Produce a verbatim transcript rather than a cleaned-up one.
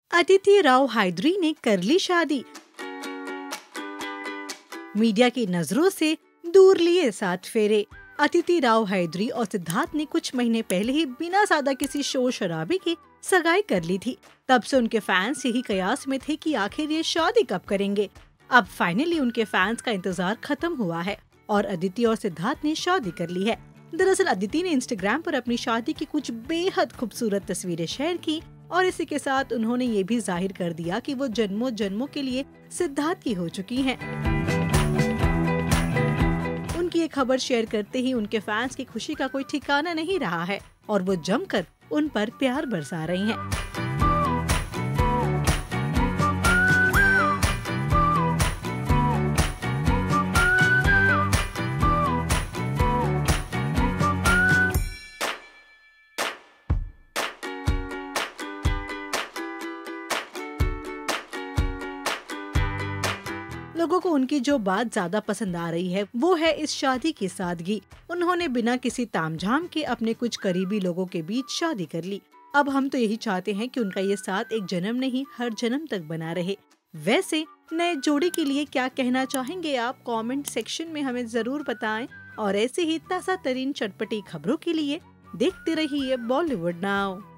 अदिति राव हायदरी ने कर ली शादी। मीडिया की नजरों से दूर लिए सात फेरे। अदिति राव हायदरी और सिद्धार्थ ने कुछ महीने पहले ही बिना ज्यादा किसी शोर शराबे की सगाई कर ली थी। तब से उनके फैंस यही कयास में थे कि आखिर ये शादी कब करेंगे। अब फाइनली उनके फैंस का इंतजार खत्म हुआ है और अदिति और सिद्धार्थ ने शादी कर ली है। दरअसल अदिति ने इंस्टाग्राम पर अपनी शादी की कुछ बेहद खूबसूरत तस्वीरें शेयर की और इसी के साथ उन्होंने ये भी जाहिर कर दिया कि वो जन्मों जन्मों के लिए सिद्धार्थ की हो चुकी हैं। उनकी ये खबर शेयर करते ही उनके फैंस की खुशी का कोई ठिकाना नहीं रहा है और वो जमकर उन पर प्यार बरसा रही हैं। लोगों को उनकी जो बात ज्यादा पसंद आ रही है वो है इस शादी की सादगी। उन्होंने बिना किसी तामझाम के अपने कुछ करीबी लोगों के बीच शादी कर ली। अब हम तो यही चाहते हैं कि उनका ये साथ एक जन्म नहीं हर जन्म तक बना रहे। वैसे नए जोड़ी के लिए क्या कहना चाहेंगे आप? कमेंट सेक्शन में हमें जरूर बताएं और ऐसे ही ताजा तरीन चटपटी खबरों के लिए देखते रहिए बॉलीवुड नाउ।